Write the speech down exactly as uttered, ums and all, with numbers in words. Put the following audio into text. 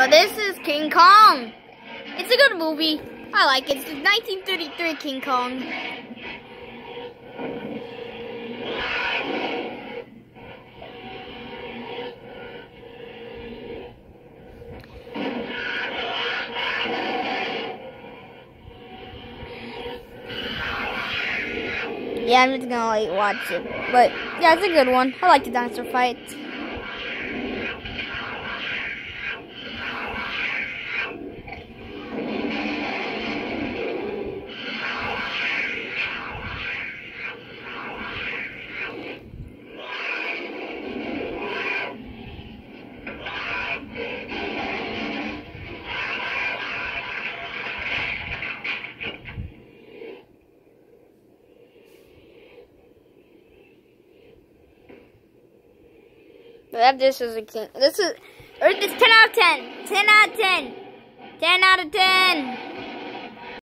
So this is King Kong. It's a good movie. I like it. It's nineteen thirty-three King Kong. Yeah, I'm just gonna like watch it. But yeah, it's a good one. I like the dinosaur fight. But this is a king. This is, or it's ten out of ten. ten out of ten. ten out of ten.